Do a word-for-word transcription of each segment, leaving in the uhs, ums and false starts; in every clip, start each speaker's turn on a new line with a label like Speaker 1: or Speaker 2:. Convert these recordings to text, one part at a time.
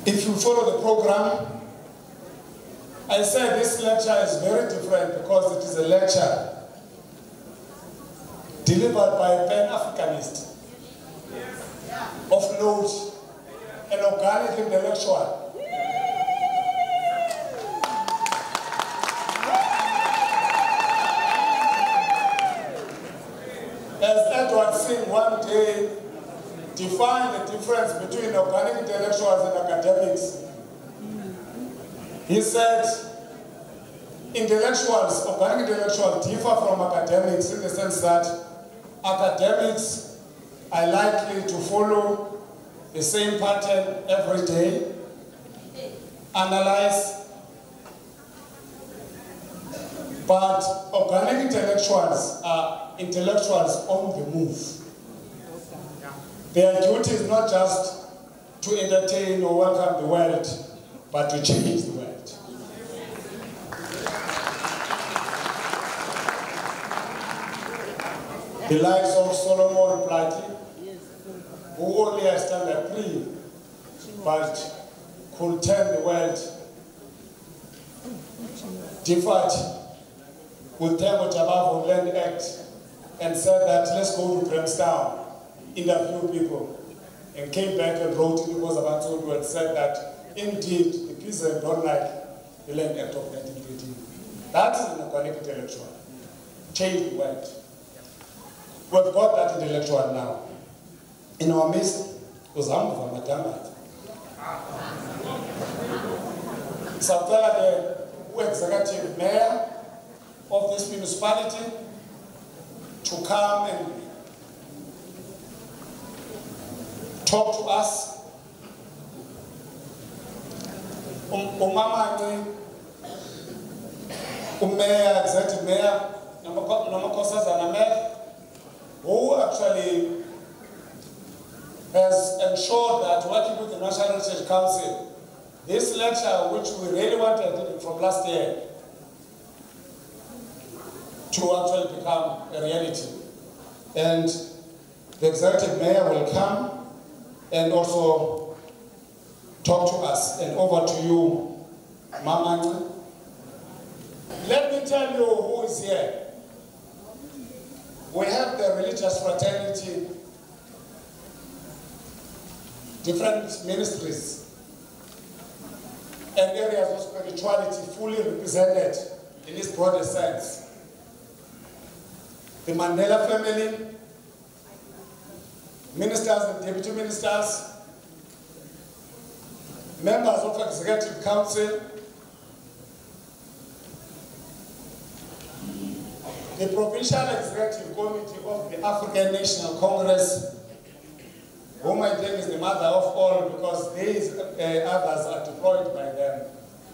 Speaker 1: If you follow the program, I said this lecture is very different because it is a lecture delivered by a Pan-Africanist of note, an organic intellectual. As Edward Singh one day defined the difference between organic intellectuals and academics, he said, intellectuals, organic intellectuals differ from academics in the sense that academics are likely to follow the same pattern every day, analyze, but organic intellectuals are intellectuals on the move. Their duty is not just to entertain or welcome the world, but to change the world. The likes of Solomon Platy, who only has done a plea, but could turn the world, differed with Tambo Tabavo Land Act and said that let's go to Grahamstown, interview people, and came back and wrote in the was about to and said that indeed the peasants don't like the Land Act of nineteen eighteen. That is an organic intellectual. Change the world. We've got that intellectual now. In our midst, Uzambu from Madamat. Sapela, the executive mayor of this municipality, to come and talk to us. Umama, Mayor, executive mayor, Namakosas and Amer, who actually has ensured that working with the National Heritage Council, this lecture, which we really wanted from last year, to actually become a reality. And the executive mayor will come and also talk to us. And over to you, Mama. Let me tell you who is here. We have the religious fraternity, different ministries and areas of spirituality fully represented in this broader sense. The Mandela family, ministers and deputy ministers, members of the Executive Council, the Provincial Executive Committee of the African National Congress, whom I think is the mother of all because these uh, others are deployed by them.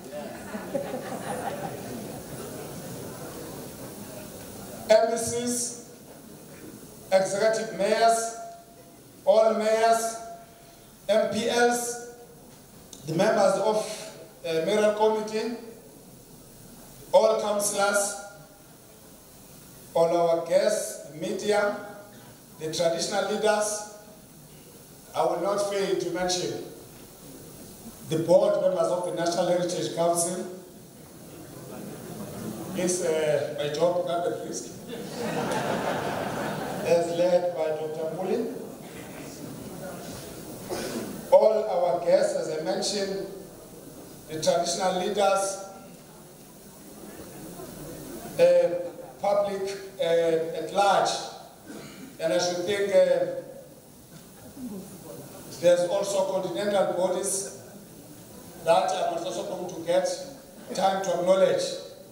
Speaker 1: Embassies, executive mayors, all mayors, M P Ls, the members of the mayoral committee, all councillors, all our guests, the media, the traditional leaders. I will not fail to mention the board members of the National Heritage Council. Is uh, my job at risk, as led by Doctor Muli. All our guests, as I mentioned, the traditional leaders, uh, public uh, at large, and I should think uh, there's also continental bodies that I'm also going to get time to acknowledge.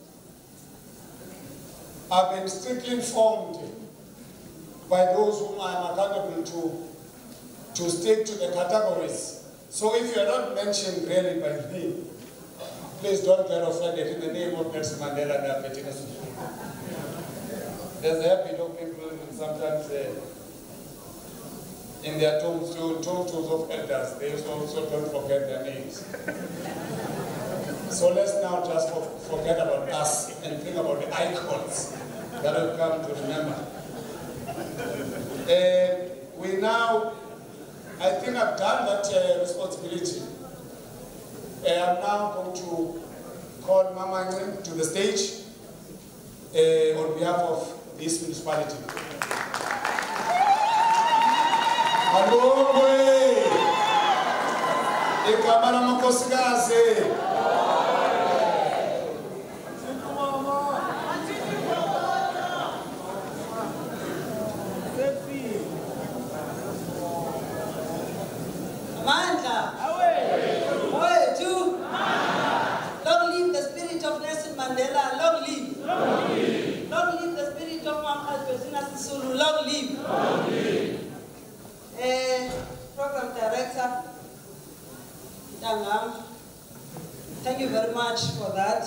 Speaker 1: I've been strictly informed by those whom I am accountable to to stick to the categories. So if you are not mentioned really by me, please don't get offended in the name of Nelson Mandela and Albertina. There's a habit of people sometimes uh, in their tombs, tombstones of elders, they also don't forget their names. So let's now just forget about us and think about the icons that have come to remember. Uh, we now, I think I've done that uh, responsibility I'm now going to call Mama Ngin to the stage uh, on behalf of this municipality. Alongwe, ikamana makosikaze.
Speaker 2: Mandla, away, two. Long live the spirit of Nelson Mandela. Long live. Long live. Long live the spirit of Mama Albertina Sisulu. Long live. Long live. Uh, Program Director, Dangam, thank you very much for that.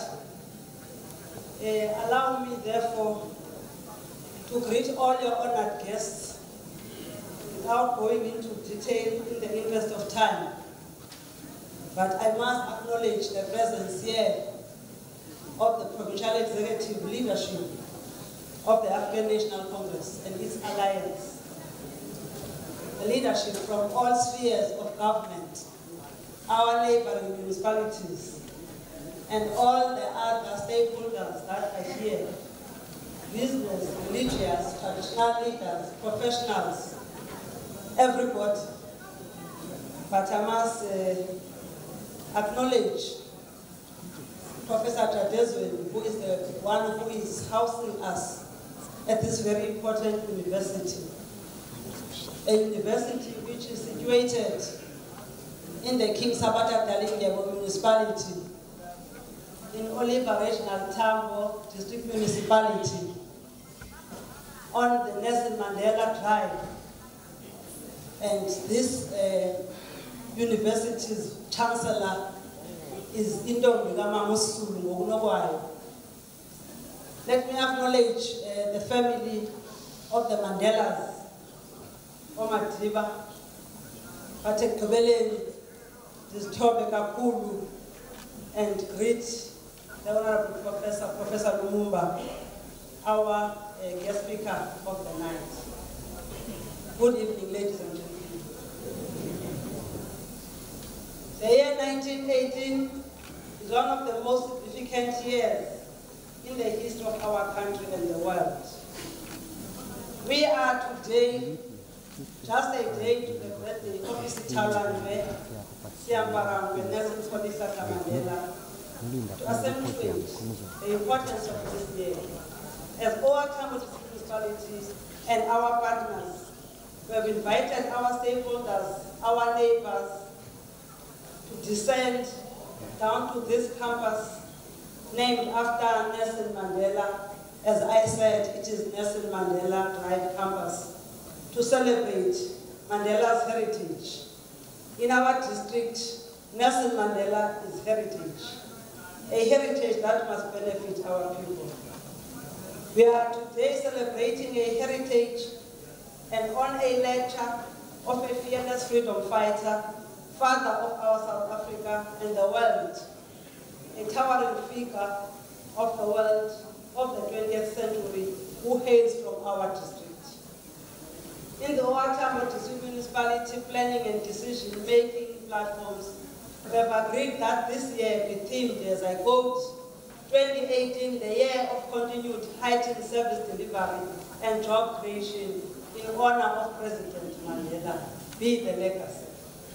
Speaker 2: Uh, allow me, therefore, to greet all your honored guests without going into detail in the interest of time. But I must acknowledge the presence here of the provincial executive leadership of the African National Congress and its alliance. The leadership from all spheres of government, our neighboring municipalities, and all the other stakeholders that are here, business, religious, traditional leaders, professionals, everybody. But I must uh, acknowledge Professor Tadezwe, who is the one who is housing us at this very important university. A university which is situated in the King Sabata Dalindyebo municipality, in Oliver Regional Tambo District Municipality, on the Nelson Mandela Drive. And this uh, university's chancellor is Indombi Musulu Ngogunogwayo. Let me acknowledge uh, the family of the Mandelas, Omadiba, Patek Tobeleni, Distobe Kakulu, and greet the Honorable Professor, Professor LUMUMBA, our uh, guest speaker of the night. Good evening, ladies and gentlemen. The year nineteen eighteen is one of the most significant years in the history of our country and the world. We are today just a day to the birthday of Isitalanwe, Siambarangwe, Nelson Mandela, to accentuate the importance of this day, as all Tambo municipalities and our partners, we have invited our stakeholders, our neighbors, to descend down to this campus named after Nelson Mandela. As I said, it is Nelson Mandela Drive campus, to celebrate Mandela's heritage. In our district, Nelson Mandela is heritage, a heritage that must benefit our people. We are today celebrating a heritage and on a lecture of a fearless freedom fighter, father of our South Africa and the world, a towering figure of the world of the twentieth century who hails from our district. In the Tambo District Municipality Planning and Decision-Making platforms, we have agreed that this year be themed, as I quote, twenty eighteen, the year of continued heightened service delivery and job creation in honor of President Mandela, be the legacy.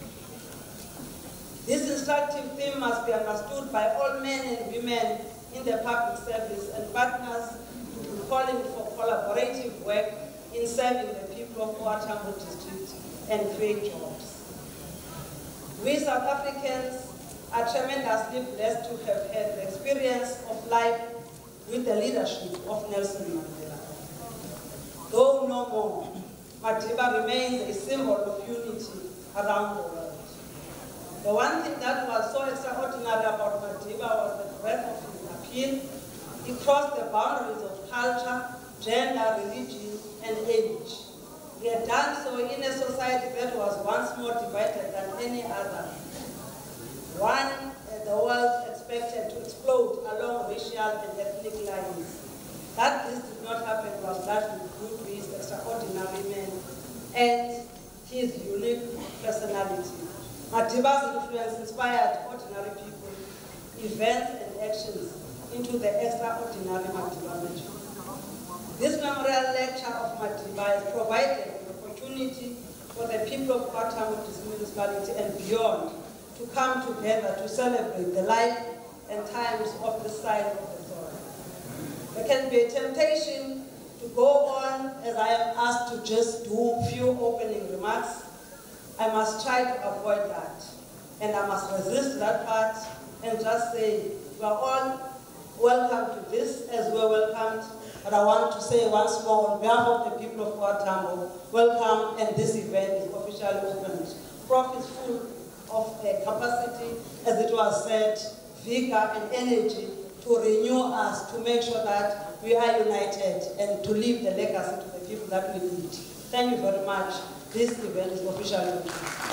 Speaker 2: This instructive theme must be understood by all men and women in the public service and partners to be calling for collaborative work in serving the people of our Tambo district and create jobs. We South Africans are tremendously blessed to have had the experience of life with the leadership of Nelson Mandela. Though no more, Madiba remains a symbol of unity around the world. The one thing that was so extraordinary about Madiba was the breadth of his appeal. He crossed the boundaries of culture, gender, religion, and age. He had done so in a society that was once more divided than any other. One uh, the world expected to explode along racial and ethnic lines. That this did not happen was largely due to his extraordinary men and his unique personality. Madiba's influence inspired ordinary people, events and actions into the extraordinary Madiba lecture. This memorial lecture of Madiba has provided an opportunity for the people of our TAMBO municipality and beyond to come together to celebrate the life and times of the side of the soil. There can be a temptation to go on as I am asked to just do a few opening remarks. I must try to avoid that. And I must resist that part and just say, you are all welcome to this as we're welcomed. But I want to say once more, on behalf of the people of our TAMBO, welcome, and this event is officially opened. PROF is full of uh, capacity, as it was said, vigor and energy to renew us, to make sure that we are united and to leave the legacy to the people that we need. Thank you very much. This event is officially open.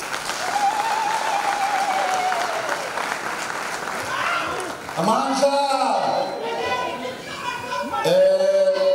Speaker 3: Amanda! Uh,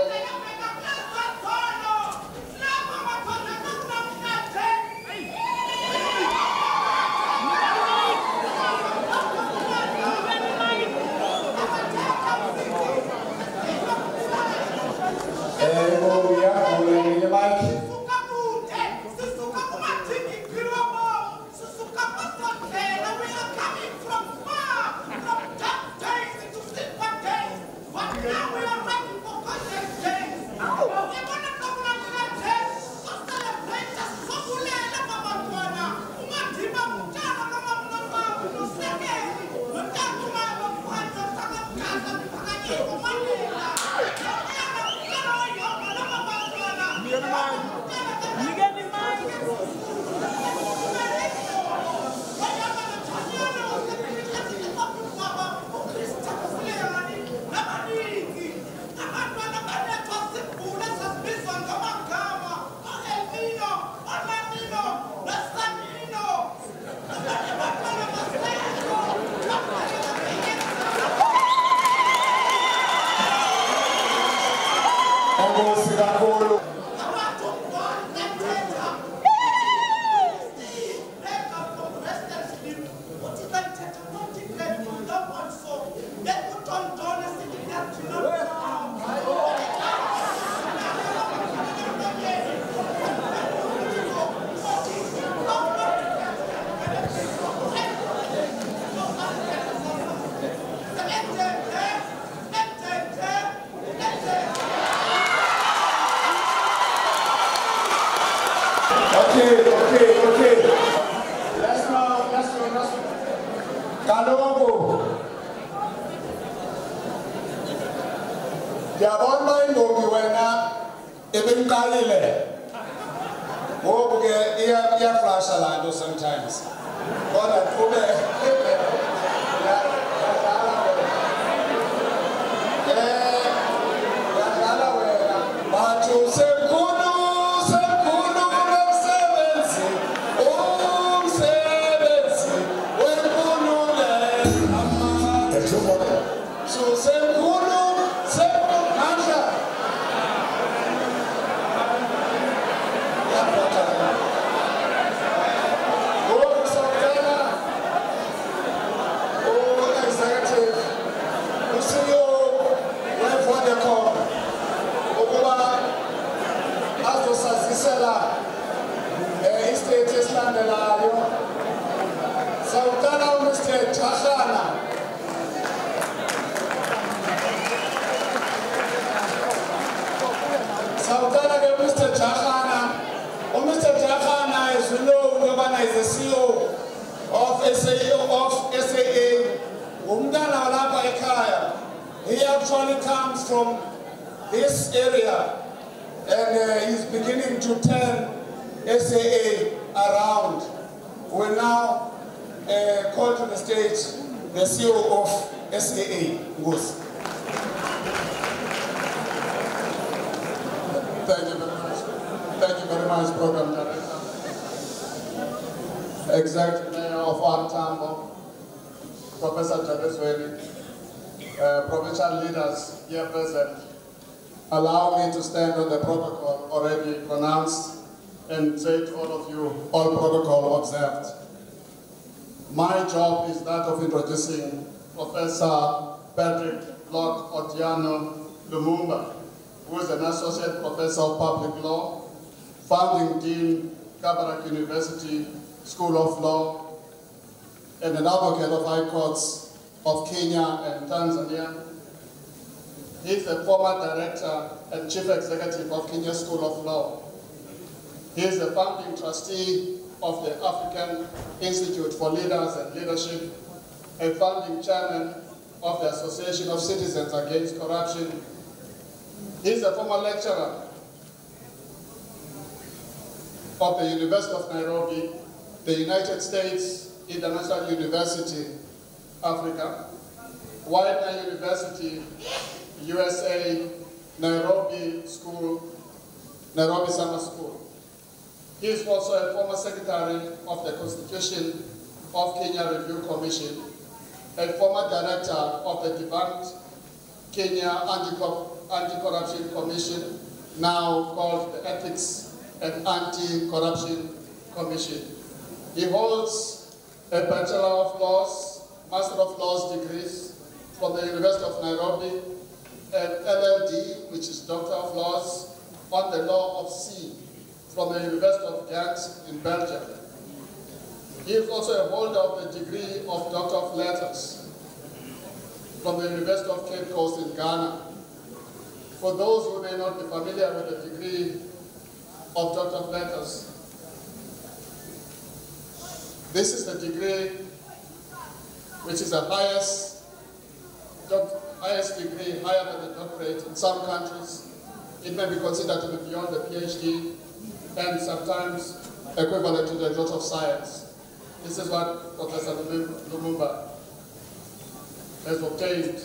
Speaker 3: Okay, okay, okay. Let's go, let's go, let's go. Kalogo. Yabon mind go wena even kalile. Go get ear ear flash alando sometimes. God and tobe. Is the C E O of S A A of S A A. He actually comes from this area, and uh, he's beginning to turn S A A around. We'll now uh, call to the stage the C E O of S A A. Thank you very much. Thank you very much, Program Director. Executive Mayor of our TAMBO, Professor Jabezweni, uh, provincial leaders here present. Allow me to stand on the protocol already pronounced and say to all of you, all protocol observed. My job is that of introducing Professor Patrick Locke Otiano LUMUMBA, who is an Associate Professor of Public Law, Founding Dean, Kabarak University School of Law, and an Advocate of High Courts of Kenya and Tanzania. He is the former Director and Chief Executive of Kenya School of Law. He is the founding trustee of the African Institute for Leaders and Leadership, a founding chairman of the Association of Citizens Against Corruption. He is a former lecturer of the University of Nairobi, the United States International University, Africa, Widener University, U S A, Nairobi School, Nairobi Summer School. He is also a former secretary of the Constitution of Kenya Review Commission, a former director of the debunked Kenya Anti-Corruption Commission, now called the Ethics and Anti-Corruption Commission. He holds a Bachelor of Laws, Master of Laws degrees from the University of Nairobi, an L L D, which is Doctor of Laws, on the Law of Sea from the University of Ghent in Belgium. He is also a holder of the degree of Doctor of Letters from the University of Cape Coast in Ghana. For those who may not be familiar with the degree of Doctor of Letters, this is the degree which is the highest, highest degree, higher than the doctorate in some countries. It may be considered to be beyond the PhD and sometimes equivalent to the Doctor of Science. This is what Professor LUMUMBA has obtained.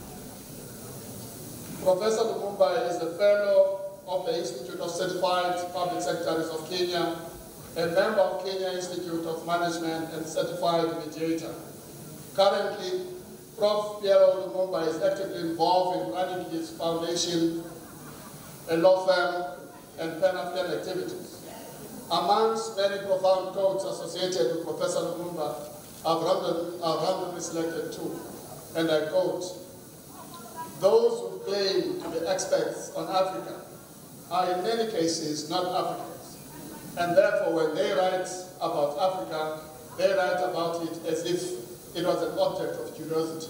Speaker 3: Professor LUMUMBA is a fellow of the Institute of Certified Public Secretaries of Kenya, a member of Kenya Institute of Management and Certified Mediator. Currently, Professor Piero LUMUMBA is actively involved in running his foundation, a law firm, and Pan-African activities. Amongst many profound quotes associated with Professor LUMUMBA, I've randomly, I've randomly selected two, and I quote, "Those who claim to be experts on Africa are in many cases not Africans, and therefore when they write about Africa, they write about it as if it was an object of curiosity."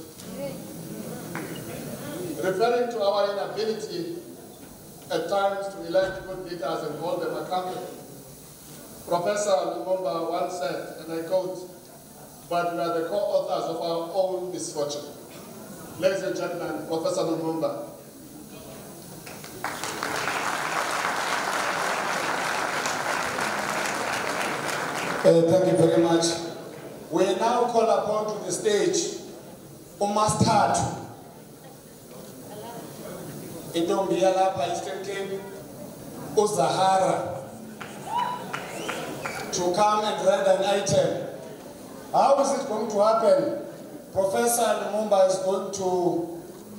Speaker 3: Referring to our inability at times to elect good leaders and hold them accountable, Professor LUMUMBA once said, and I quote, "But we are the co-authors of our own misfortune." Ladies and gentlemen, Professor LUMUMBA.
Speaker 1: Uh, thank you very much. We now call upon to the stage uMasthathu intombi yalapha Eastern Cape, uZahara, to come and read an item. How is it going to happen? Professor LUMUMBA is going to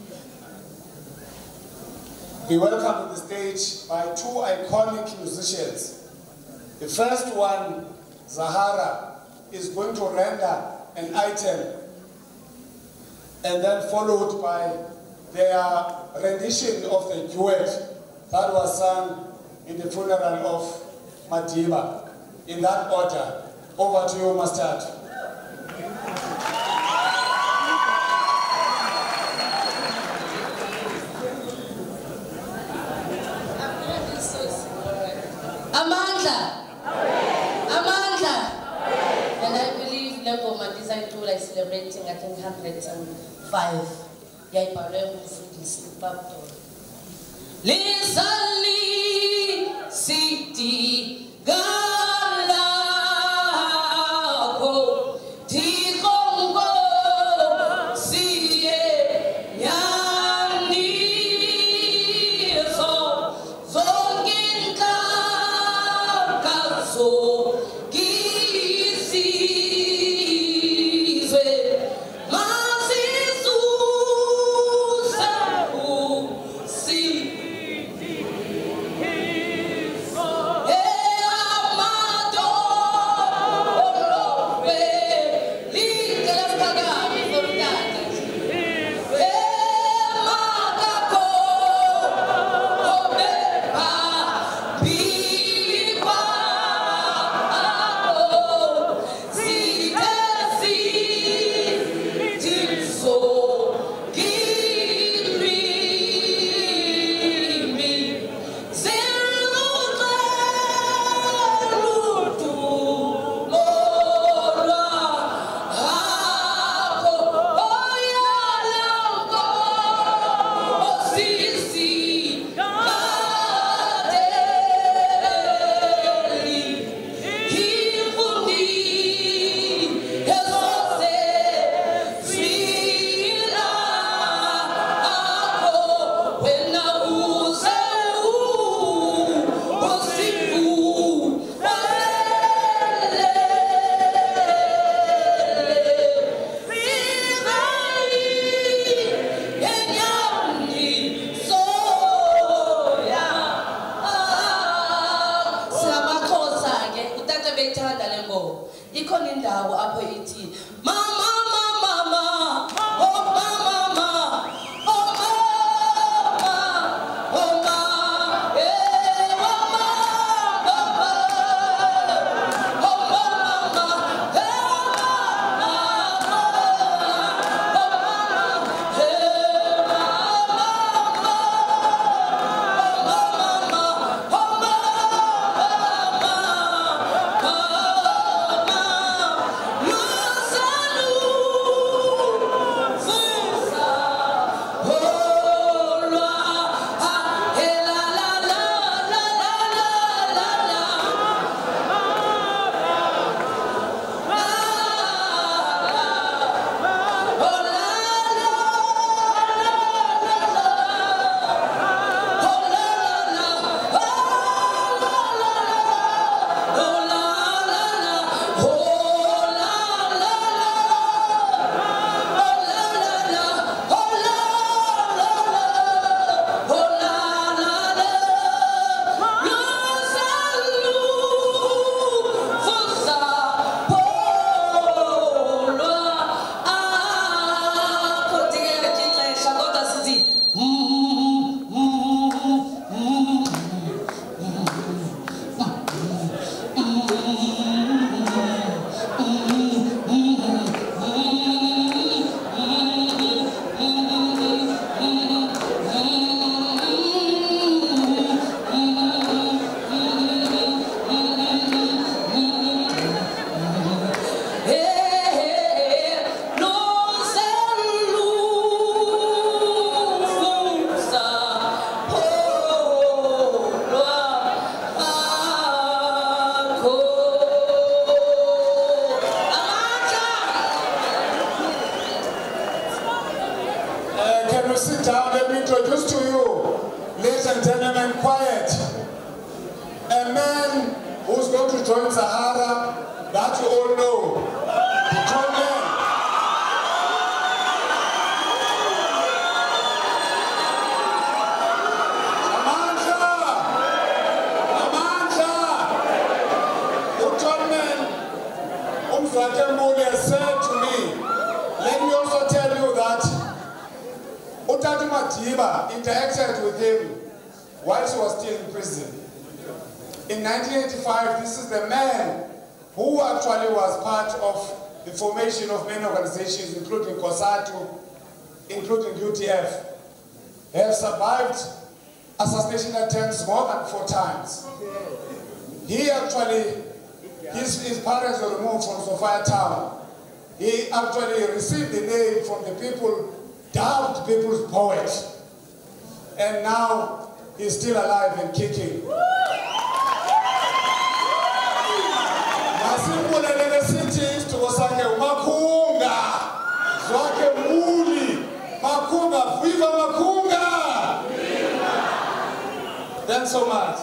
Speaker 1: be welcomed to the stage by two iconic musicians. The first one, Zahara, is going to render an item, and then followed by their rendition of the duet that was sung in the funeral of Madiba. In that order, over to you, Masthathu.
Speaker 4: Amandla! Amandla! And I believe Lengoma Design Tool is celebrating, I think, one hundred five. Lizali City Galako Tikongo Siye Yani So Zonginka Kaso Gizizwe Mazizu Sabu Si Hey
Speaker 3: sit down, let me introduce to you, ladies and gentlemen, quiet. A man who's going to join Sahara that you all know. The tall man. Amandla! Amandla! The tall man, Umzwake Mbule, said to me, let me also tell you that Utati Madiba interacted with him while he was still in prison. In nineteen eighty-five, this is the man who actually was part of the formation of many organizations, including COSATU, including U T F, have survived assassination attempts more than four times. He actually, his, his parents were removed from Sophia town. He actually received the name from the people, dubbed people's poet. And now he's still alive and kicking. Masimulele city to Osake Makunga. Zwake Muli. Makunga. Viva Makunga! Viva! Thanks so much.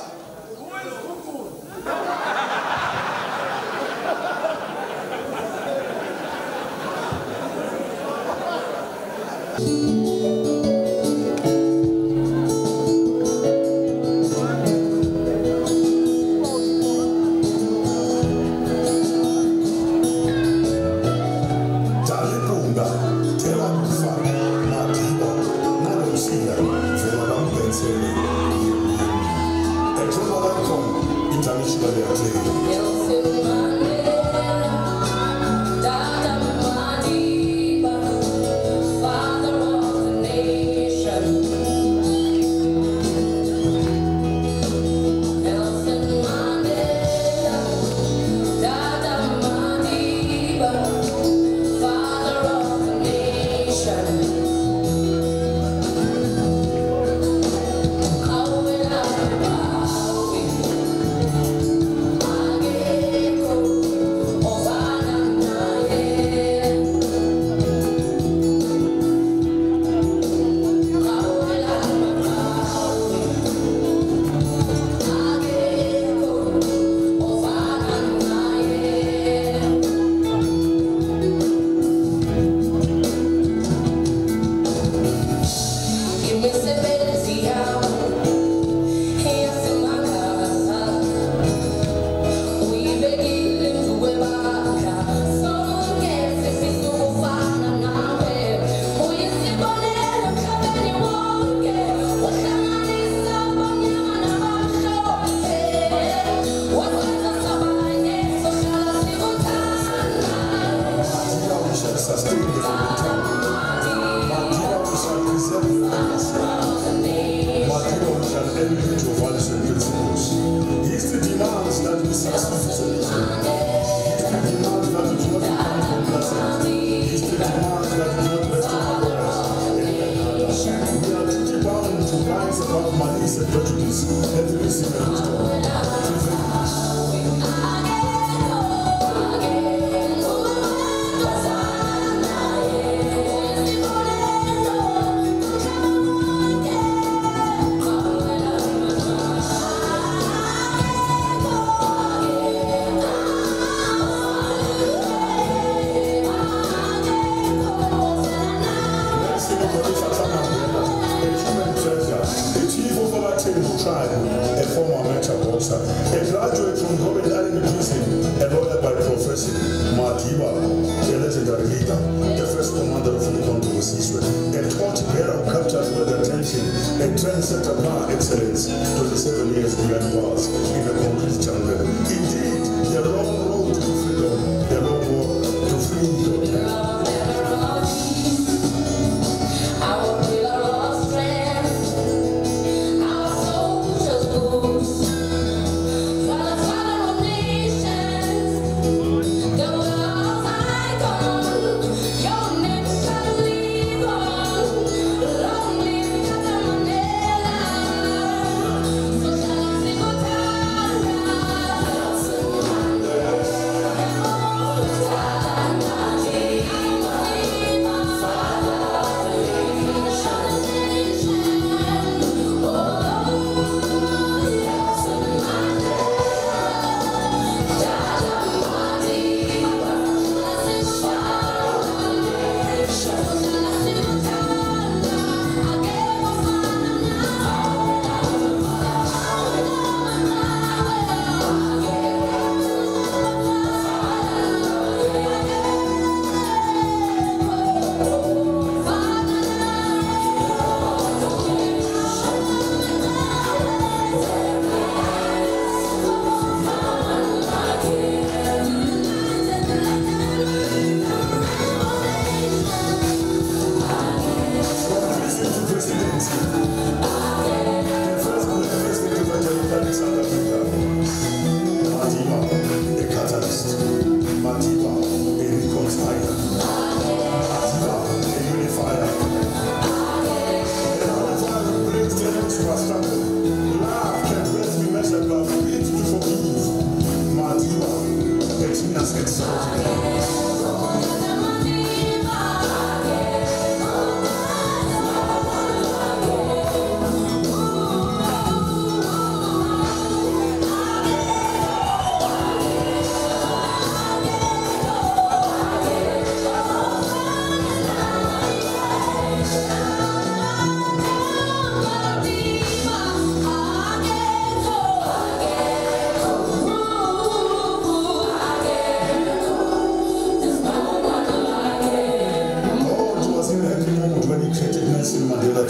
Speaker 5: Yeah.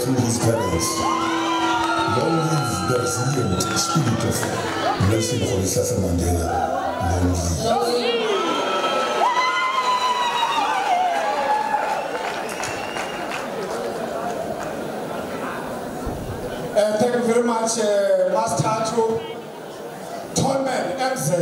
Speaker 5: through his parents. Long live the resilient spirit of Nelson Rolihlahla Mandela. Long live.
Speaker 3: Uh, thank you very much, uh, Master Tatu. Tolman, M Z.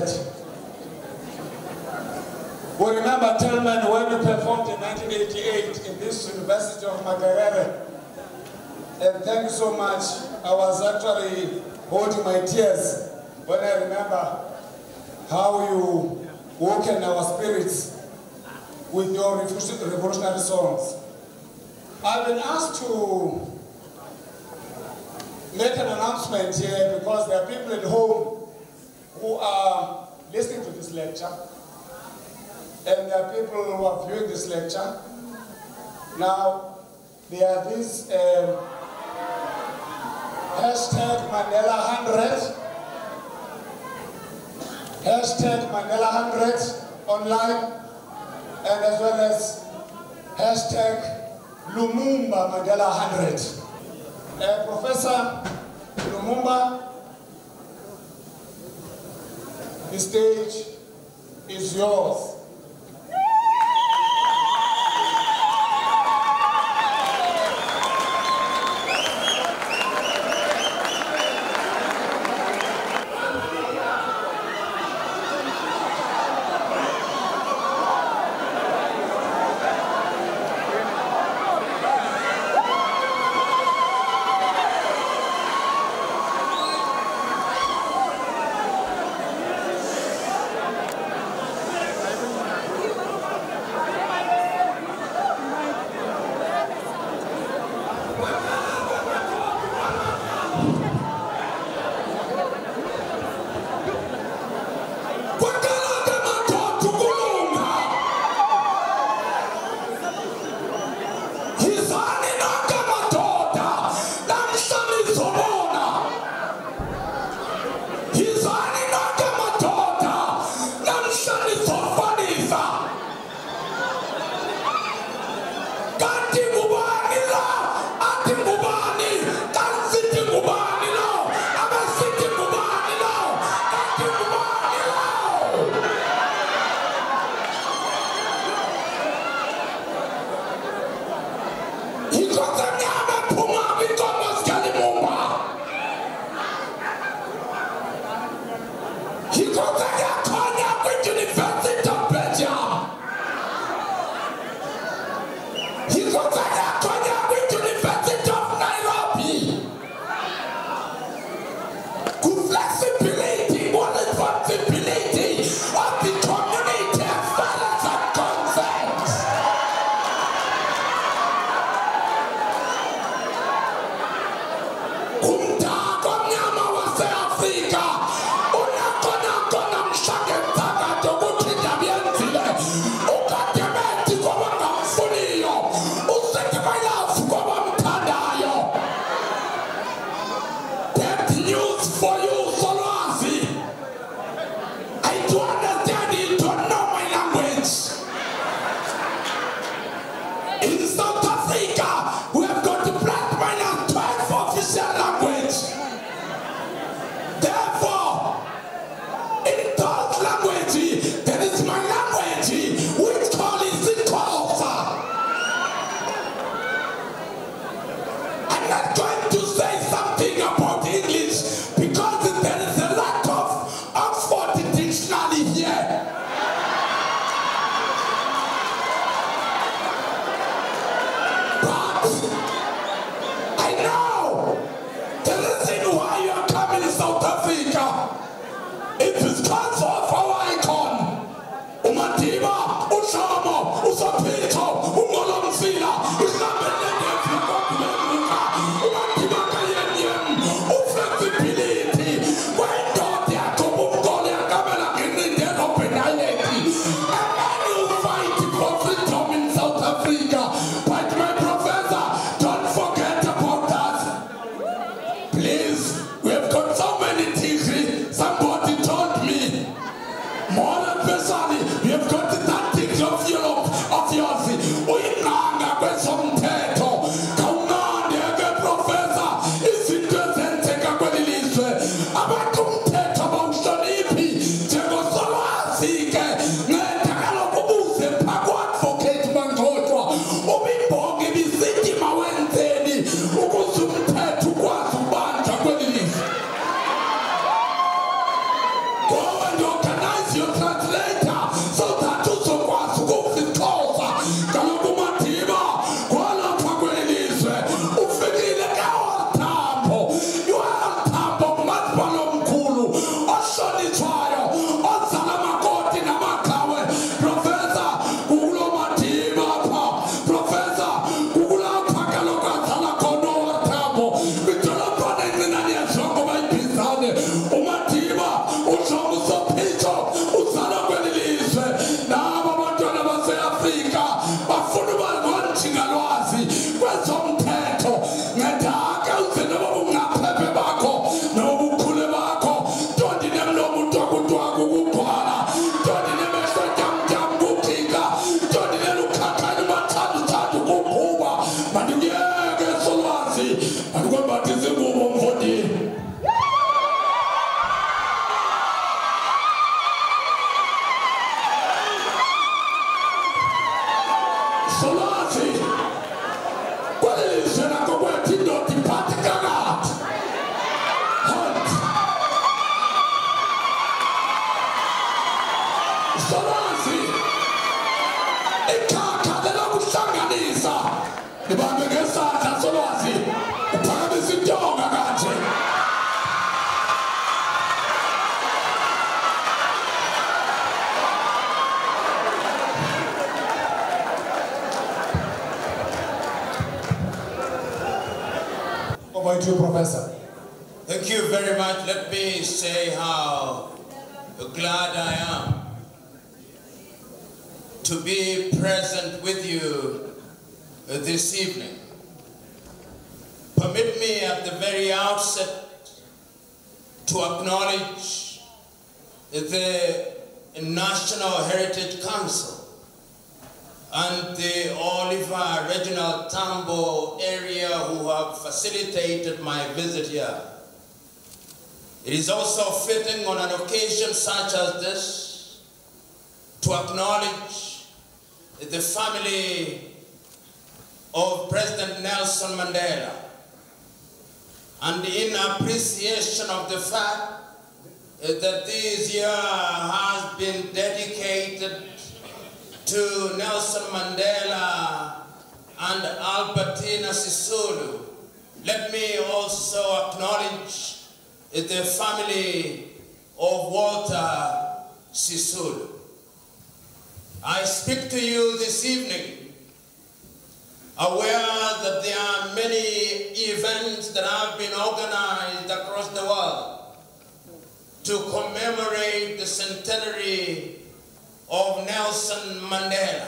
Speaker 3: We remember Tolman when we performed in nineteen eighty-eight in this University of Makerere. And thank you so much. I was actually holding my tears when I remember how you woken our spirits with your revolutionary songs. I've been asked to make an announcement here because there are people at home who are listening to this lecture, and there are people who are viewing this lecture. Now, there are these um, hashtag Mandela one hundred, hashtag Mandela one hundred online, and as well as hashtag LUMUMBA Mandela one hundred. Uh, Professor LUMUMBA, the stage is yours.
Speaker 5: Of yours, we bathingalwazi kwezomthetho ngedaka uzene babungaphephe bakho nobukhule bakho tonti nemlomo utwakutwaku kubhala tonti nemehlo jamjam kuphika tonti nelukhakhani mathathu-thathu kuphuba mandikuyeke solwazi mandikwembathisa ingubo mfondini.
Speaker 1: Over to you, Professor.
Speaker 6: Thank you very much. Let me say how glad I am to be present with you this evening. Permit me at the very outset to acknowledge the National Heritage Council and the Oliver Regional TAMBO area who have facilitated my visit here. It is also fitting on an occasion such as this to acknowledge the family of President Nelson Mandela, and in appreciation of the fact that this year has been dedicated to Nelson Mandela and Albertina Sisulu, let me also acknowledge the family of Walter Sisulu. I speak to you this evening aware that there are many events that have been organized across the world to commemorate the centenary of Nelson Mandela.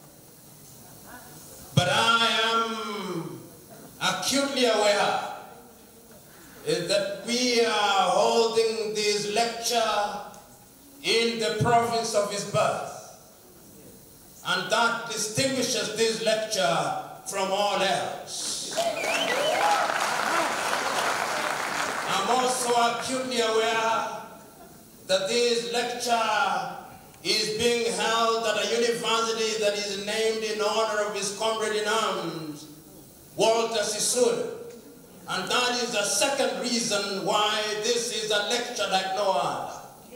Speaker 6: But I am acutely aware that we are holding this lecture in the province of his birth, and that distinguishes this lecture from all else. I'm also acutely aware that this lecture is being held at a university that is named in honor of his comrade in arms, Walter Sisulu. And that is the second reason why this is a lecture like no other.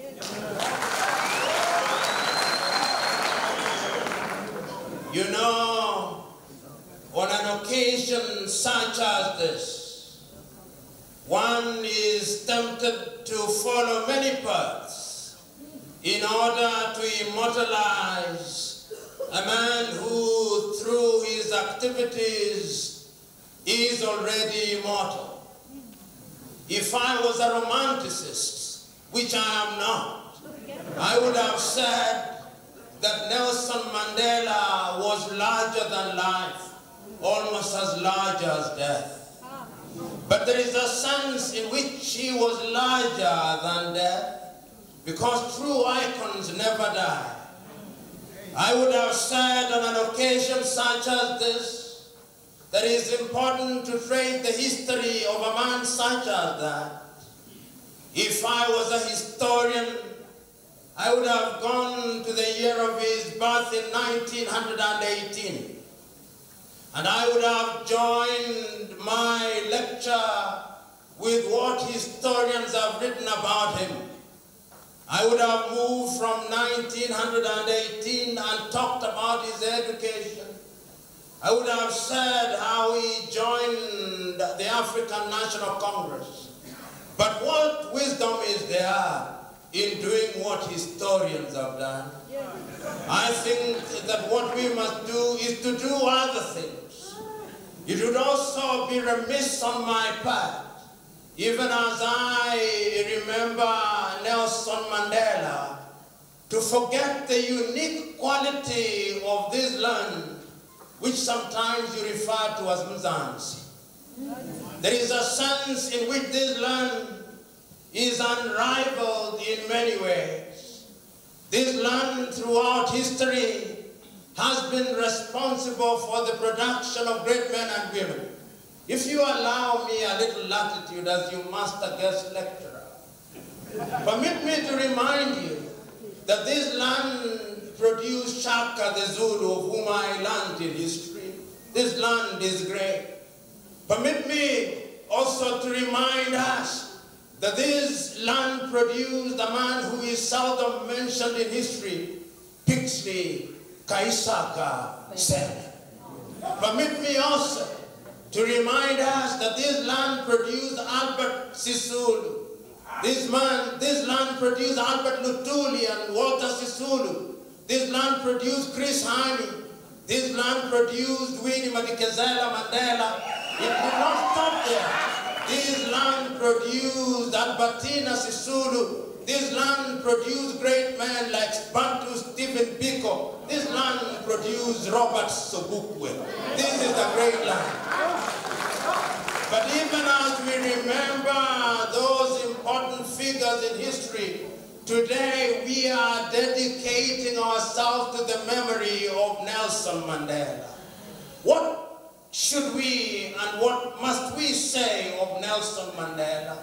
Speaker 6: You know, on an occasion such as this, one is tempted to follow many paths in order to immortalize a man who, through his activities, is already immortal. If I was a romanticist, which I am not, I would have said that Nelson Mandela was larger than life, almost as large as death. But there is a sense in which he was larger than death, because true icons never die. I would have said on an occasion such as this, that it is important to trace the history of a man such as that. If I was a historian, I would have gone to the year of his birth in nineteen eighteen. And I would have joined my lecture with what historians have written about him. I would have moved from nineteen eighteen and talked about his education. I would have said how he joined the African National Congress. But what wisdom is there in doing what historians have done? I think that what we must do is to do other things. It would also be remiss on my part, even as I remember Nelson Mandela, to forget the unique quality of this land, which sometimes you refer to as Mzansi. There is a sense in which this land is unrivaled in many ways. This land throughout history has been responsible for the production of great men and women. If you allow me a little latitude as you master guest lecturer, permit me to remind you that this land produced Shaka the Zulu, of whom I learned in history. This land is great. Permit me also to remind us that this land produced a man who is seldom mentioned in history, Pixley Kaisaka Sen. Permit me also to remind us that this land produced Albert Sisulu. This man, this land produced Albert Lutuli and Walter Sisulu. This land produced Chris Hani. This land produced Winnie Madikizela Mandela. It did not stop there. This land produced Albertina Sisulu. This land produced great men like Bantu Stephen Biko. This land produced Robert Sobukwe. This is the great land. But even as we remember those important figures in history, today we are dedicating ourselves to the memory of Nelson Mandela. What should we and what must we say of Nelson Mandela?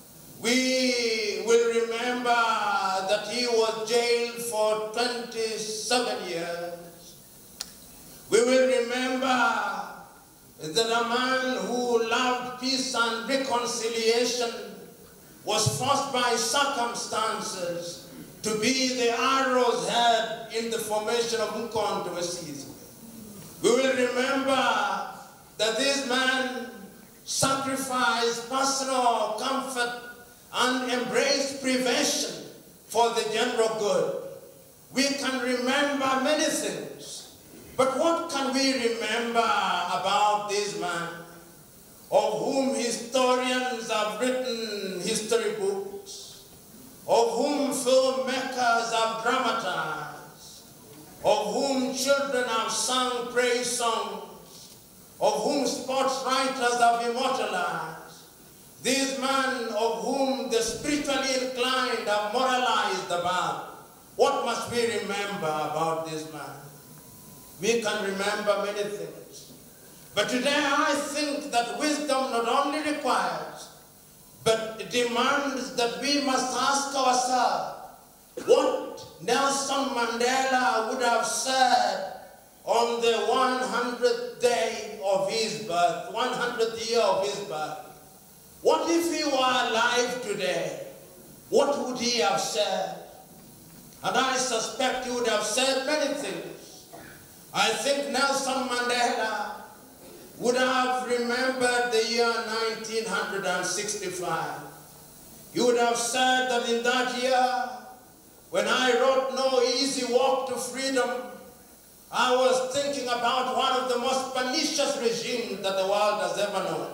Speaker 6: We will remember that he was jailed for twenty-seven years. We will remember that a man who loved peace and reconciliation was forced by circumstances to be the arrow's head in the formation of Mkonto Wesizwe. We will remember that this man sacrificed personal comfort and embraced prevention for the general good. We can remember many things. But what can we remember about this man, of whom historians have written history books, of whom filmmakers have dramatized, of whom children have sung praise songs, of whom sports writers have immortalized, this man of whom the spiritually inclined have moralized about? What must we remember about this man? We can remember many things. But today I think that wisdom not only requires, but demands that we must ask ourselves what Nelson Mandela would have said on the one hundredth day of his birth, one hundredth year of his birth. What if he were alive today? What would he have said? And I suspect he would have said many things. I think Nelson Mandela would have remembered the year nineteen sixty-five. He would have said that in that year, when I wrote No Easy Walk to Freedom, I was thinking about one of the most pernicious regimes that the world has ever known.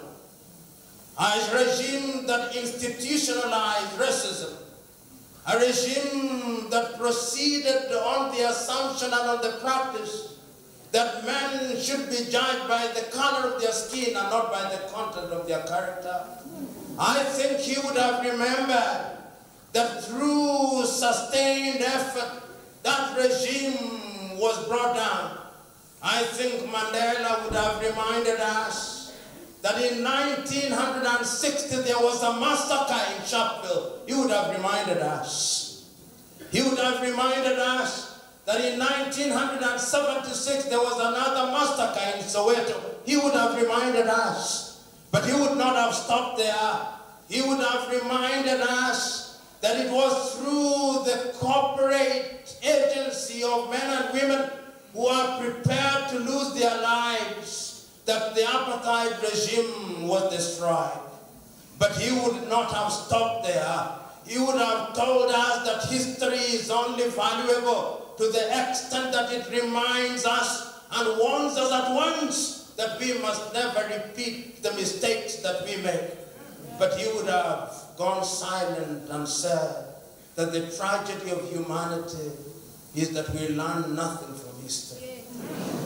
Speaker 6: A regime that institutionalized racism. A regime that proceeded on the assumption and on the practice that men should be judged by the color of their skin and not by the content of their character. I think he would have remembered that through sustained effort, that regime was brought down. I think Mandela would have reminded us that in nineteen sixty there was a massacre in Sharpeville. He would have reminded us. He would have reminded us that in nineteen seventy-six there was another massacre in Soweto. He would have reminded us. But he would not have stopped there. He would have reminded us that it was through the corporate agency of men and women who are prepared to lose their lives that the apartheid regime was destroyed. But he would not have stopped there. He would have told us that history is only valuable to the extent that it reminds us and warns us at once that we must never repeat the mistakes that we make. But he would have gone silent and said that the tragedy of humanity is that we learn nothing from history.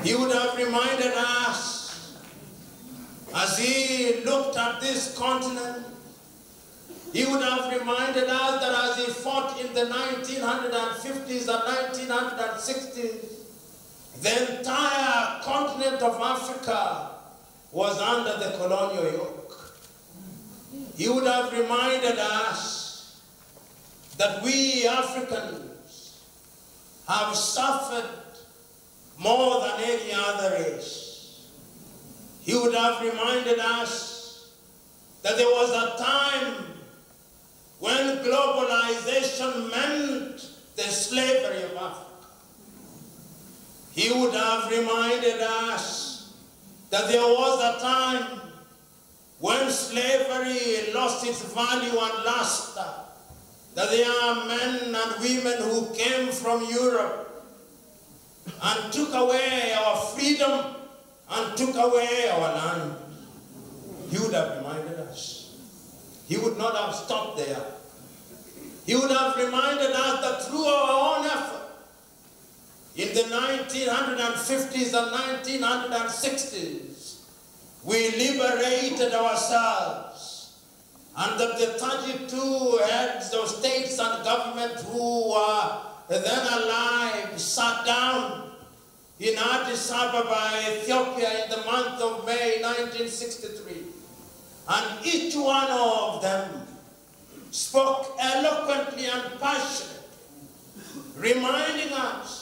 Speaker 6: He would have reminded us, as he looked at this continent, he would have reminded us that as he fought in the nineteen fifties and nineteen sixties, the entire continent of Africa was under the colonial yoke. He would have reminded us that we Africans have suffered more than any other race. He would have reminded us that there was a time when globalization meant the slavery of Africa. He would have reminded us that there was a time when slavery lost its value and luster, that there are men and women who came from Europe and took away our freedom and took away our land. He would have reminded us. He would not have stopped there. He would have reminded us that through our own effort, in the nineteen fifties and nineteen sixties, we liberated ourselves, and that the thirty-two heads of states and government who were then alive sat down in Addis Ababa, Ethiopia, in the month of May nineteen sixty-three. And each one of them spoke eloquently and passionately, reminding us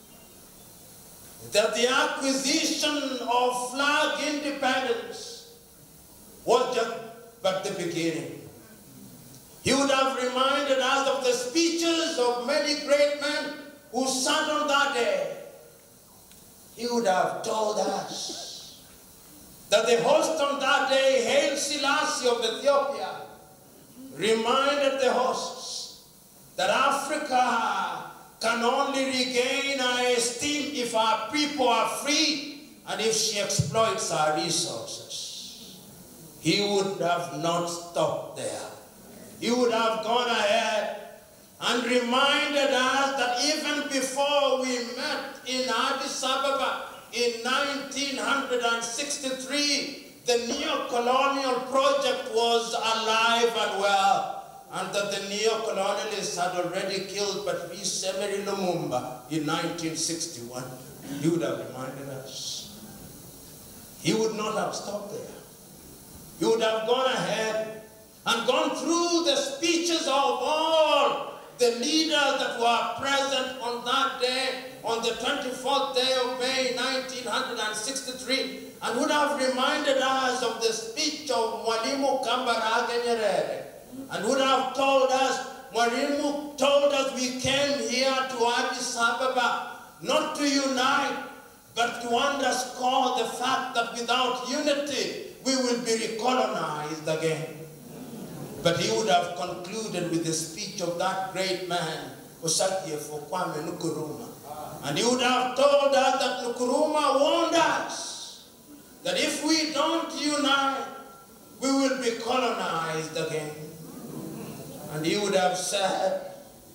Speaker 6: that the acquisition of flag independence was just but the beginning. He would have reminded us of the speeches of many great men who sat on that day. He would have told us that the host on that day, Haile Selassie of Ethiopia, reminded the hosts that Africa can only regain our esteem if our people are free and if she exploits our resources. He would have not stopped there. He would have gone ahead and reminded us that even before we met in Addis Ababa in nineteen sixty-three, the neo-colonial project was alive and well, and that the neo-colonialists had already killed Patrice Emery Lumumba in nineteen sixty-one. He would have reminded us. He would not have stopped there. He would have gone ahead and gone through the speeches of all the leaders that were present on that day, on the twenty-fourth day of May nineteen sixty-three, and would have reminded us of the speech of Mwalimu Kambarage Nyerere, and would have told us, Mwalimu told us we came here to Addis Ababa not to unite, but to underscore the fact that without unity, we will be recolonized again. But he would have concluded with the speech of that great man, Osagyefo Kwame Nkrumah. And he would have told us that Nkrumah warned us that if we don't unite, we will be colonized again. And he would have said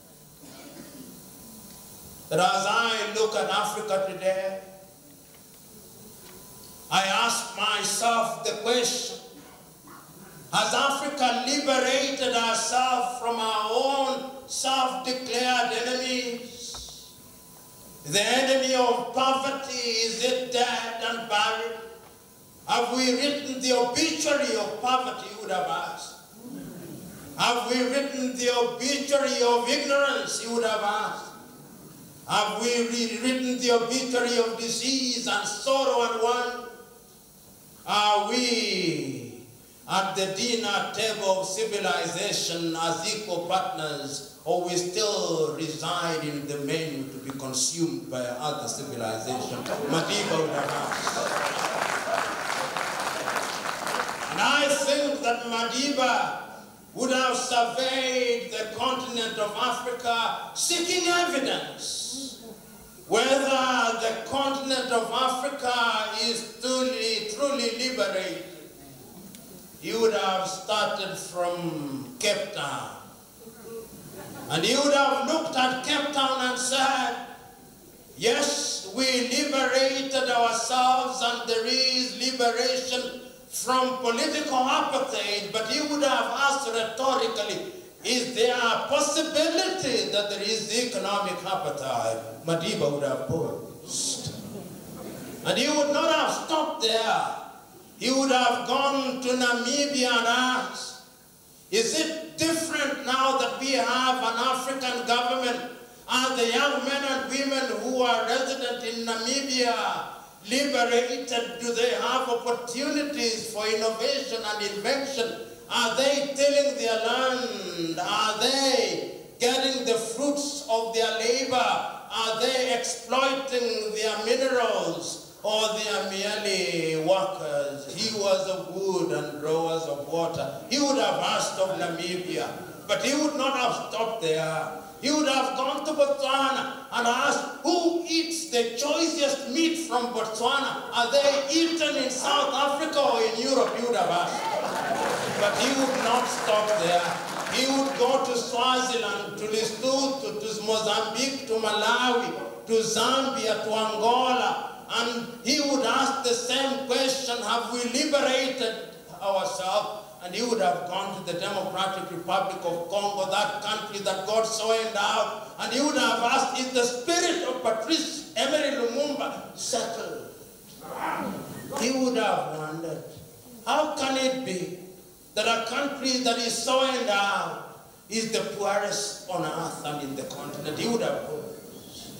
Speaker 6: that as I look at Africa today, I ask myself the question, has Africa liberated herself from our own self-declared enemies? The enemy of poverty, is it dead and buried? Have we written the obituary of poverty, you would have asked? Have we written the obituary of ignorance, you would have asked? Have we rewritten the obituary of disease and sorrow and want? Are we at the dinner table of civilization as equal partners, or we still reside in the menu to be consumed by other civilization? Madiba would have asked. And I think that Madiba would have surveyed the continent of Africa seeking evidence whether the continent of Africa is truly, truly liberated. He would have started from Cape Town. And he would have looked at Cape Town and said, yes, we liberated ourselves and there is liberation from political apartheid, but he would have asked rhetorically, is there a possibility that there is economic apartheid? Madiba would have posed. And he would not have stopped there. He would have gone to Namibia and asked, is it different now that we have an African government? Are the young men and women who are resident in Namibia liberated? Do they have opportunities for innovation and invention? Are they tilling their land? Are they getting the fruits of their labor? Are they exploiting their minerals? Or they are merely workers, hewers of wood and drawers of water? He would have asked of Namibia, but he would not have stopped there. He would have gone to Botswana and asked, who eats the choicest meat from Botswana? Are they eaten in South Africa or in Europe? He would have asked. But he would not stop there. He would go to Swaziland, to Lesotho, to Mozambique, to Malawi, to Zambia, to Angola, and he would ask the same question, have we liberated ourselves? And he would have gone to the Democratic Republic of Congo, that country that God saw endowed, and he would have asked, is the spirit of Patrice Emery Lumumba settled? He would have wondered, how can it be that a country that is so endowed is the poorest on earth and in the continent? He would have posed.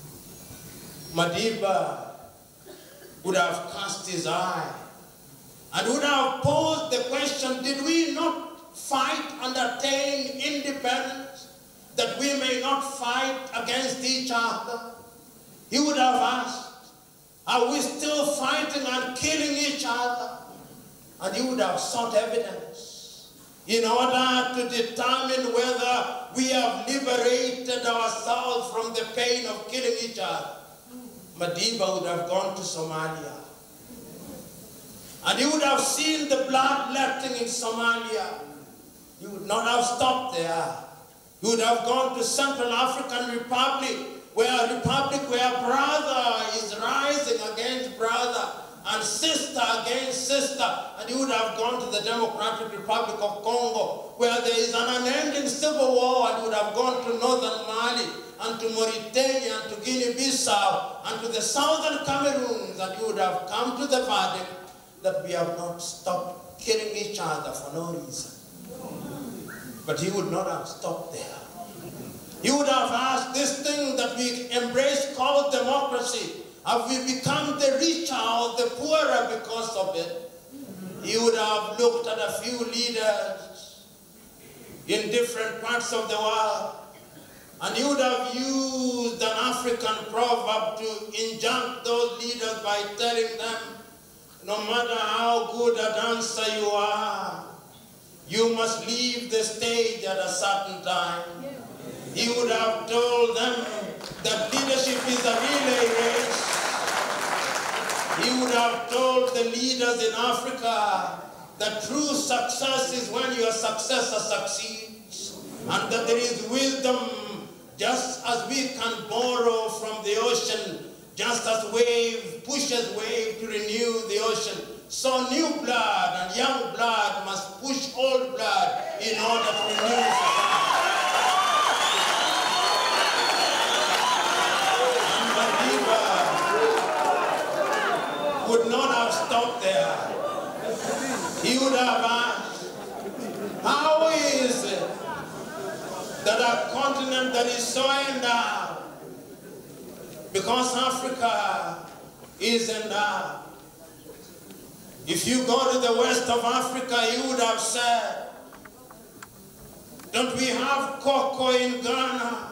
Speaker 6: Madiba would have cast his eye and would have posed the question, did we not fight and attain independence that we may not fight against each other? He would have asked, are we still fighting and killing each other? And he would have sought evidence in order to determine whether we have liberated ourselves from the pain of killing each other. Madiba would have gone to Somalia. And he would have seen the bloodletting in Somalia. He would not have stopped there. He would have gone to Central African Republic, where a republic where brother is rising against brother and sister against sister. And he would have gone to the Democratic Republic of Congo, where there is an unending civil war, and he would have gone to northern Mali, and to Mauritania, and to Guinea-Bissau, and to the southern Cameroons, and he would have come to the verdict that we have not stopped killing each other for no reason. But he would not have stopped there. He would have asked, this thing that we embrace called democracy, have we become the richer or the poorer because of it? He would have looked at a few leaders in different parts of the world, and he would have used an African proverb to injunct those leaders by telling them, no matter how good a dancer you are, you must leave the stage at a certain time. He would have told them that leadership is a relay race. He would have told the leaders in Africa that true success is when your successor succeeds, and that there is wisdom. Just as we can borrow from the ocean, just as wave pushes wave to renew the ocean, so new blood and young blood must push old blood in order to renew society. And Madiba would not have stopped there. He would have asked, how is it that a continent that is so endowed, because Africa is endowed. If you go to the west of Africa, you would have said, don't we have cocoa in Ghana?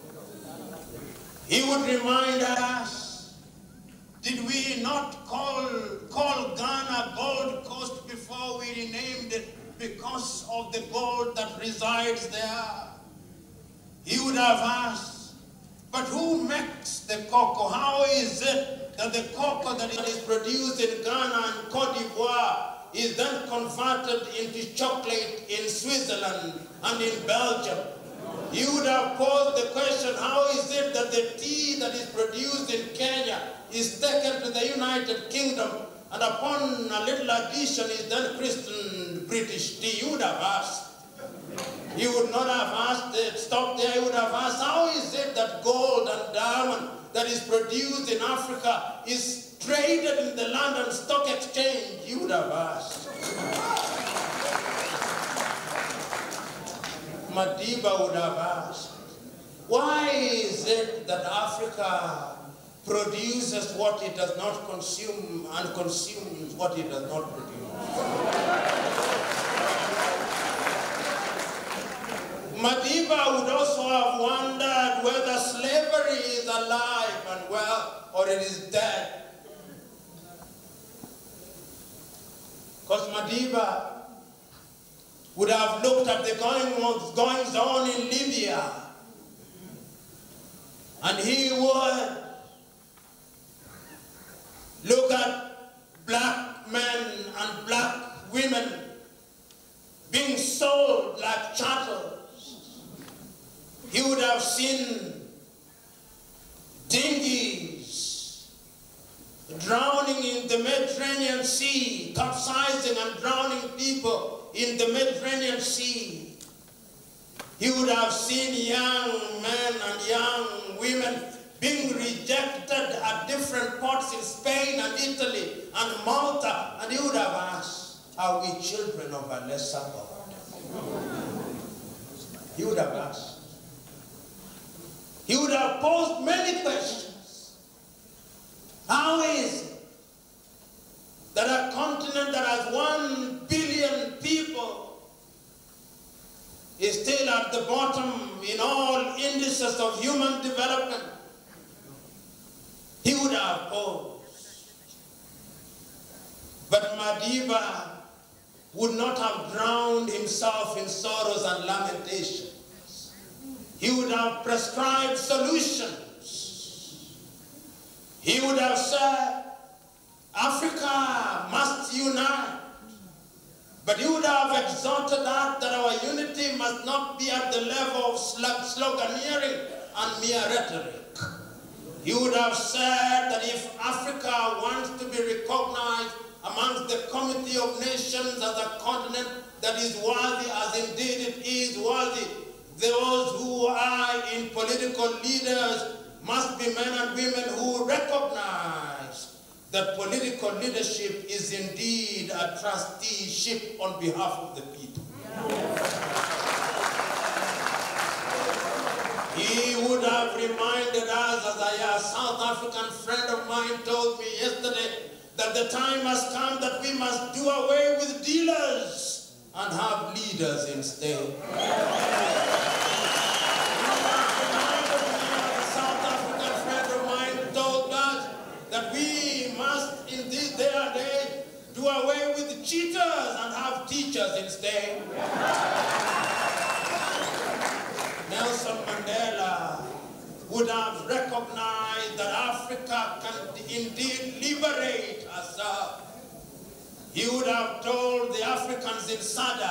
Speaker 6: He would remind us, did we not call, call Ghana Gold Coast before we renamed it because of the gold that resides there? He would have asked, but who makes the cocoa? How is it that the cocoa that is produced in Ghana and Cote d'Ivoire is then converted into chocolate in Switzerland and in Belgium? He would have posed the question, how is it that the tea that is produced in Kenya is taken to the United Kingdom, and upon a little addition is then christened British tea? You would have asked. He would not have asked, uh, stopped there. He would have asked, how is it that gold and diamond that is produced in Africa is traded in the London Stock Exchange? You would have asked. Madiba would have asked, why is it that Africa produces what it does not consume and consumes what it does not produce? Madiba would also have wondered whether slavery is alive and well or it is dead. Because Madiba would have looked at the goings on in Libya, and he would look at black men and black women being sold like chattel. He would have seen dinghies drowning in the Mediterranean Sea, capsizing and drowning people in the Mediterranean Sea. He would have seen young men and young women being rejected at different ports in Spain and Italy and Malta, and he would have asked, are we children of a lesser God? He would have asked. He would have posed many questions. How is it that a continent that has one billion people is still at the bottom in all indices of human development? He would have posed. But Madiba would not have drowned himself in sorrows and lamentations. He would have prescribed solutions. He would have said, Africa must unite. But he would have exhorted us that our unity must not be at the level of sloganeering and mere rhetoric. He would have said that if Africa wants to be recognized amongst the community of nations as a continent that is worthy, as indeed it is worthy, those who are in political leaders must be men and women who recognize that political leadership is indeed a trusteeship on behalf of the people. He would have reminded us, as a South African friend of mine told me yesterday, that the time has come that we must do away with dealers and have leaders instead. That we must, in this day and age, do away with cheaters and have teachers instead. Nelson Mandela would have recognized that Africa can indeed liberate herself. He would have told the Africans in S A D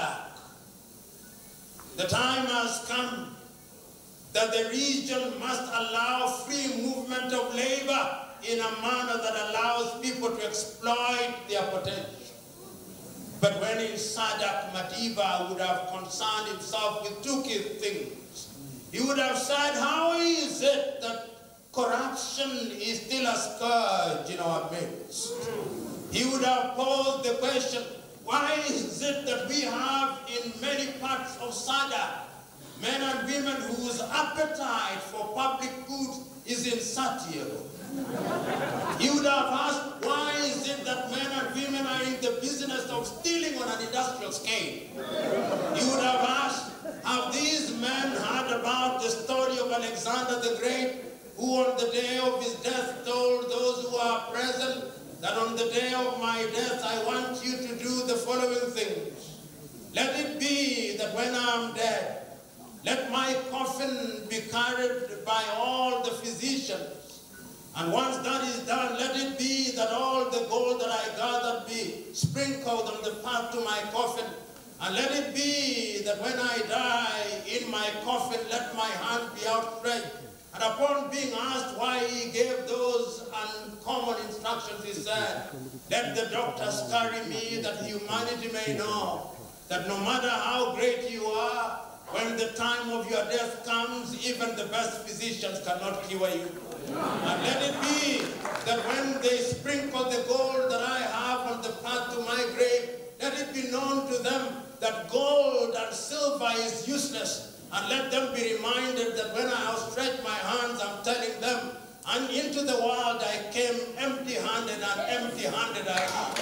Speaker 6: C, the time has come that the region must allow free movement of labor in a manner that allows people to exploit their potential. But when in S A D C, Madiba would have concerned himself with two key things. He would have said, how is it that corruption is still a scourge in our midst? He would have posed the question, why is it that we have in many parts of S A D C men and women whose appetite for public goods is insatiable? He would have asked, why is it that men and women are in the business of stealing on an industrial scale? He would have asked, have these men heard about the story of Alexander the Great, who on the day of his death told those who are present that on the day of my death I want you to do the following things. Let it be that when I am dead, let my coffin be carried by all the physicians. And once that is done, let it be that all the gold that I gathered be sprinkled on the path to my coffin. And let it be that when I die in my coffin, let my hand be outstretched. And upon being asked why he gave those uncommon instructions, he said, let the doctors carry me that humanity may know that no matter how great you are, when the time of your death comes, even the best physicians cannot cure you. And let it be that when they sprinkle the gold that I have on the path to my grave, let it be known to them that gold and silver is useless. And let them be reminded that when I outstretch my hands, I'm telling them, and into the world I came empty-handed, and empty-handed I am.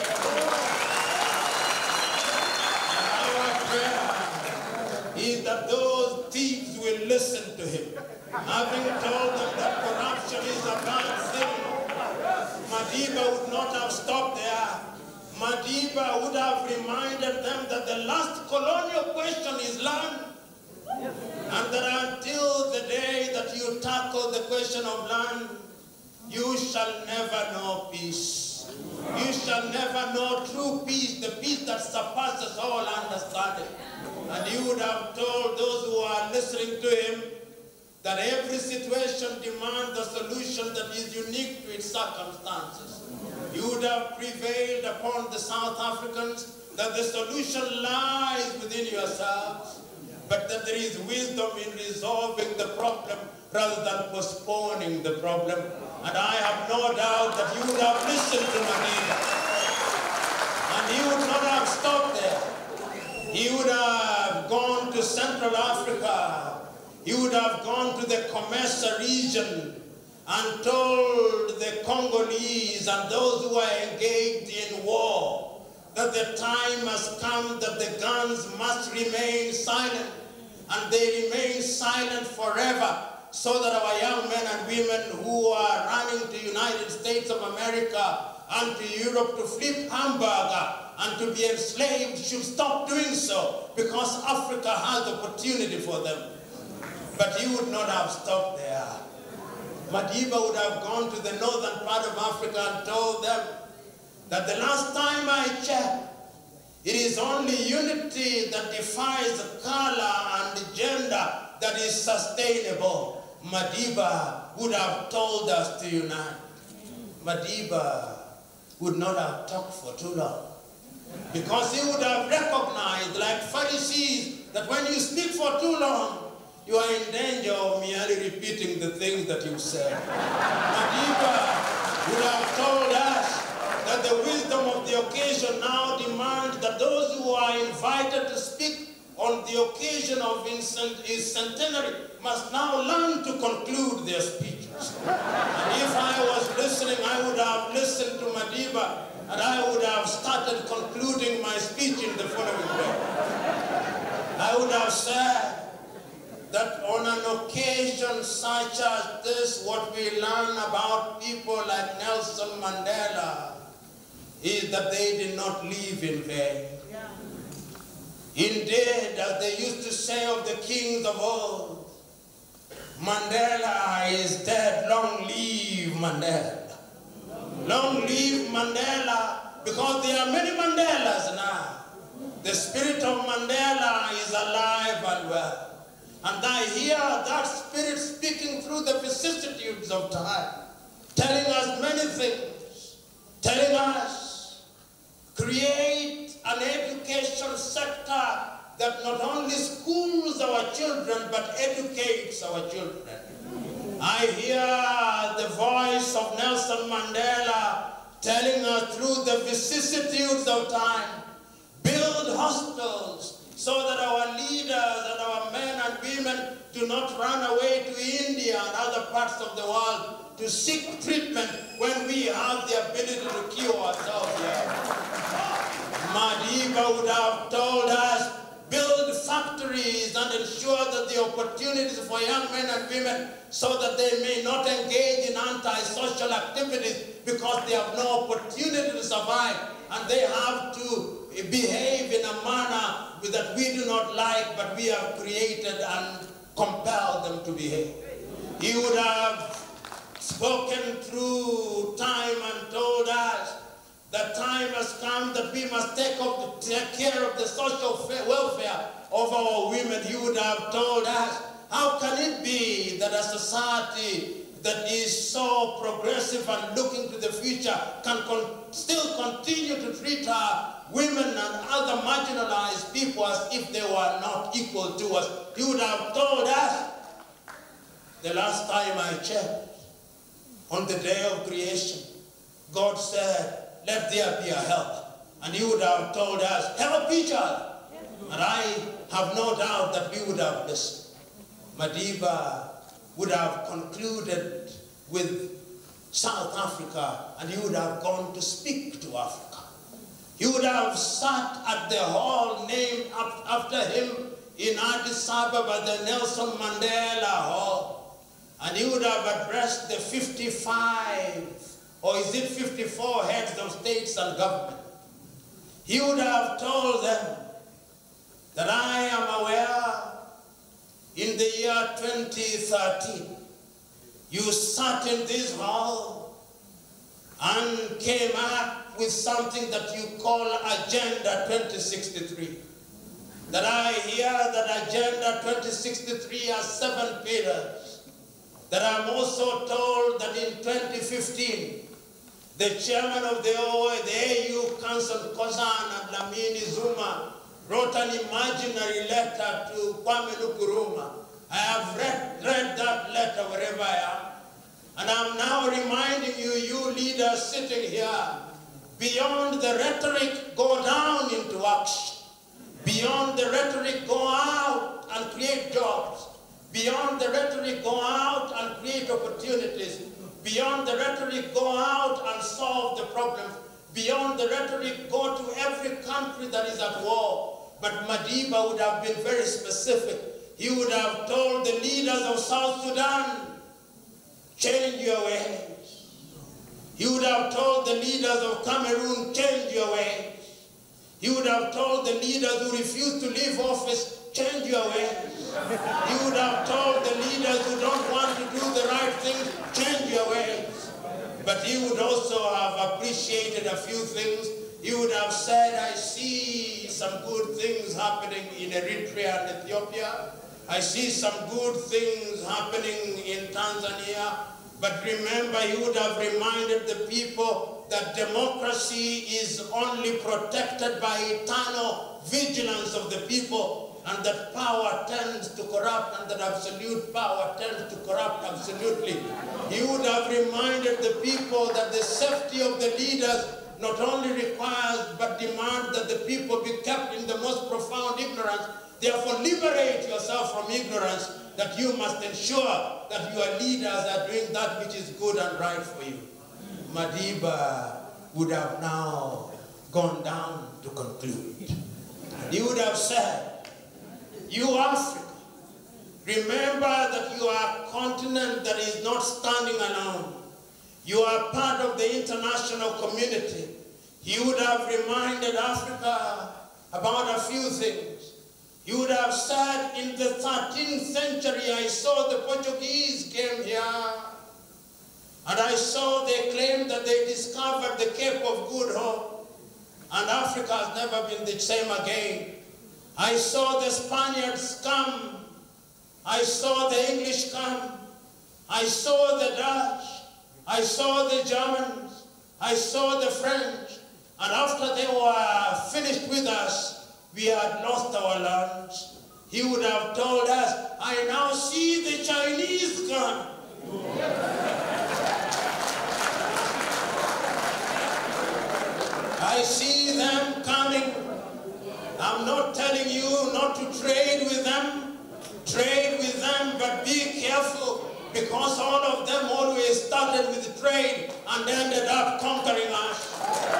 Speaker 6: And our prayer is that those thieves will listen to him. Having told them that corruption is a bad thing, Madiba would not have stopped there. Madiba would have reminded them that the last colonial question is land. And that until the day that you tackle the question of land, you shall never know peace. You shall never know true peace, the peace that surpasses all understanding. And he would have told those who are listening to him that every situation demands a solution that is unique to its circumstances. You would have prevailed upon the South Africans that the solution lies within yourselves, but that there is wisdom in resolving the problem rather than postponing the problem. And I have no doubt that you would have listened to Madiba. And he would not have stopped there. He would have gone to Central Africa. He would have gone to the Comesa region and told the Congolese and those who are engaged in war that the time has come that the guns must remain silent, and they remain silent forever, so that our young men and women who are running to United States of America and to Europe to flip hamburger and to be enslaved should stop doing so, because Africa has opportunity for them. But he would not have stopped there. Madiba would have gone to the northern part of Africa and told them that the last time I checked, it is only unity that defies color and gender that is sustainable. Madiba would have told us to unite. Madiba would not have talked for too long, because he would have recognized, like Pharisees, that when you speak for too long, you are in danger of merely repeating the things that you said. Madiba would have told us that the wisdom of the occasion now demands that those who are invited to speak on the occasion of his centenary must now learn to conclude their speeches. And if I was listening, I would have listened to Madiba, and I would have started concluding my speech in the following way. I would have said that on an occasion such as this, what we learn about people like Nelson Mandela is that they did not live in vain. Yeah. Indeed, as they used to say of the kings of old, Mandela is dead, long live Mandela. Long live Mandela, because there are many Mandelas now. The spirit of Mandela is alive and well. And I hear that spirit speaking through the vicissitudes of time, telling us many things, telling us, create an education sector that not only schools our children, but educates our children. I hear the voice of Nelson Mandela telling us through the vicissitudes of time, build hostels, so that our leaders and our men and women do not run away to India and other parts of the world to seek treatment when we have the ability to cure ourselves here. Madiba would have told us, build factories and ensure that the opportunities for young men and women so that they may not engage in antisocial activities because they have no opportunity to survive, and they have to behave in a manner that we do not like, but we have created and compelled them to behave. He would have spoken through time and told us The time has come that we must take, of the, take care of the social welfare of our women. He would have told us, how can it be that a society that is so progressive and looking to the future can con still continue to treat our women and other marginalized people as if they were not equal to us? He would have told us, the last time I checked, on the day of creation, God said, let there be a help. And he would have told us, help each other. And I have no doubt that we would have listened. Madiba would have concluded with South Africa, and he would have gone to speak to Africa. He would have sat at the hall named after him in Addis Ababa, the Nelson Mandela Hall, and he would have addressed the fifty-five, or is it fifty-four heads of states and government. He would have told them that I am aware in the year twenty thirteen, you sat in this hall and came up with something that you call Agenda twenty sixty-three. That I hear that Agenda twenty sixty-three has seven pillars. That I'm also told that in twenty fifteen, the chairman of the, the A U Council, Kozan and Lamini Zuma, wrote an imaginary letter to Kwame Nkrumah. I have read, read that letter wherever I am. And I'm now reminding you, you leaders sitting here, beyond the rhetoric, go down into action. Beyond the rhetoric, go out and create jobs. Beyond the rhetoric, go out and create opportunities. Beyond the rhetoric, go out and solve the problems. Beyond the rhetoric, go to every country that is at war. But Madiba would have been very specific. He would have told the leaders of South Sudan, change your ways. He would have told the leaders of Cameroon, change your ways. He would have told the leaders who refuse to leave office, change your ways. He would have told the leaders who don't want to do the right thing, change your ways. But he would also have appreciated a few things. He would have said, I see some good things happening in Eritrea and Ethiopia. I see some good things happening in Tanzania. But remember, he would have reminded the people that democracy is only protected by eternal vigilance of the people, and that power tends to corrupt, and that absolute power tends to corrupt absolutely. He would have reminded the people that the safety of the leaders not only requires but demands that the people be kept in the most profound ignorance. Therefore, liberate yourself from ignorance, that you must ensure that your leaders are doing that which is good and right for you. Madiba would have now gone down to conclude. He would have said, you Africa, remember that you are a continent that is not standing alone. You are part of the international community. He would have reminded Africa about a few things. He would have said, in the thirteenth century, I saw the Portuguese came here, and I saw they claimed that they discovered the Cape of Good Hope, and Africa has never been the same again. I saw the Spaniards come. I saw the English come. I saw the Dutch. I saw the Germans. I saw the French. And after they were finished with us, we had lost our lands. He would have told us, I now see the Chinese come. I see them coming. I'm not telling you not to trade with them. Trade with them, but be careful, because all of them always started with trade and ended up conquering us.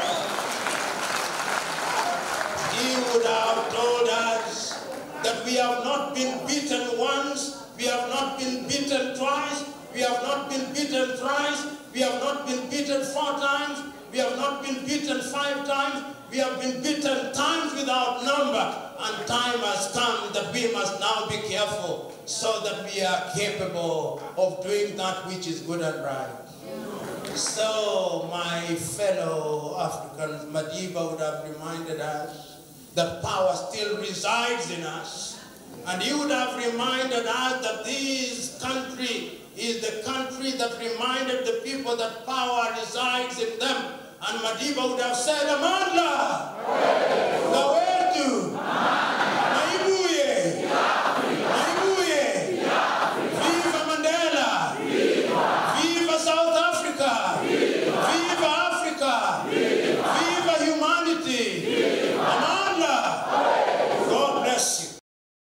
Speaker 6: He would have told us that we have not been beaten once, we have not been beaten twice, we have not been beaten thrice, we have not been beaten four times, we have not been beaten five times, we have been beaten times without number. And time has come that we must now be careful so that we are capable of doing that which is good and right. So, my fellow Africans, Madiba would have reminded us that power still resides in us. And he would have reminded us that this country is the country that reminded the people that power resides in them. And Madiba would have said, Amandla,